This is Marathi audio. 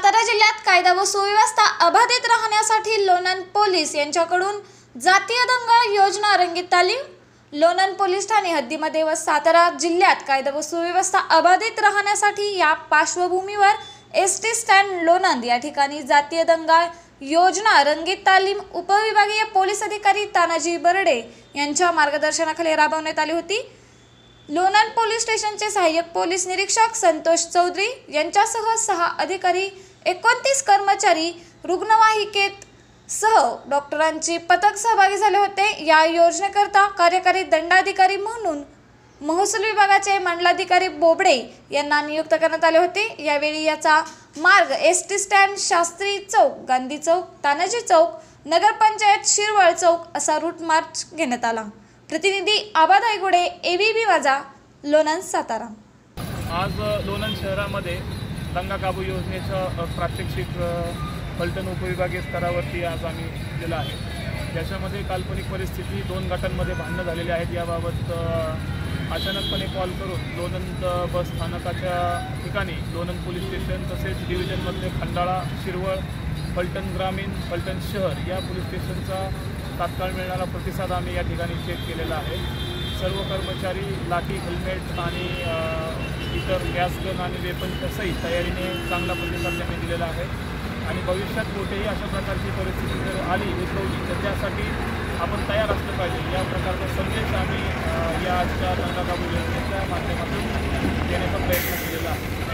सातारा जिल्ह्यात कायदा व सुव्यवस्था अबाधित राहण्यासाठी लोणंद पोलीस यांच्याकडून जातीय दंगा योजना रंगीत तालीम। लोणंद पोलीस ठाणे हद्दीमध्ये व सातारा जिल्ह्यात कायदा व सुव्यवस्था अबाधित राहण्यासाठी या पार्श्वभूमीवर एसटी स्टँड लोणंद या ठिकाणी जातीय दंगा योजना रंगीत तालीम उपविभागीय पोलीस अधिकारी तानाजी बर्डे यांच्या मार्गदर्शनाखाली राबवण्यात आली होती। लोणंद पोलीस स्टेशनचे सहाय्यक पोलीस निरीक्षक संतोष चौधरी यांच्यासह 6 अधिकारी 29 कर्मचारी रुग्णवाहिकेत सह डॉक्टरांची पथक सहभागी झाले होते। या योजनेकरता कार्यकारी दंडाधिकारी म्हणून महसूल विभागाचे मंडलाधिकारी बोबडे यांना नियुक्त करण्यात आले होते। यावेळी याचा मार्ग एसटी स्टँड, शास्त्री चौक, गांधी चौक, तानाजी चौक, नगरपंचायत शिरवळ चौक असा रूट मार्च घेण्यात आला। प्रतिनिधी आबा धायगुडे, एबीपी माझा, लोणंद, सातारा। आज लोणंद शहरामध्ये दंगा काबू योजनेचं प्रात्यक्षिक फलटण उपविभागीय स्तरावरती आज आम्ही केलं आहे। ज्याच्यामध्ये काल्पनिक परिस्थिती 2 गटांमध्ये भांडणं झालेली आहेत। याबाबत अचानकपणे कॉल करून लोणंद बस स्थानकाच्या ठिकाणी लोणंद पोलीस स्टेशन तसेच डिव्हिजनमधले खंडाळा, शिरवळ, फलटण ग्रामीण, फलटण शहर या पोलीस स्टेशनचा तात्काळ मिळणारा प्रतिसाद आम्ही या ठिकाणी चेक केलेला आहे। सर्व कर्मचारी लाठी, हेल्मेट आणि इतर गॅस गन आणि वेपनच्या सहित तयारीने चांगला प्रतिसाद त्यांनी दिलेला आहे आणि भविष्यात कुठेही अशा प्रकारची परिस्थिती जर आली उद्भवली तर त्यासाठी आपण तयार असलं पाहिजे। या प्रकारचा संदेश आम्ही या आजच्या दंगा काबू योजनेच्या माध्यमातून देण्याचा प्रयत्न केलेला आहे।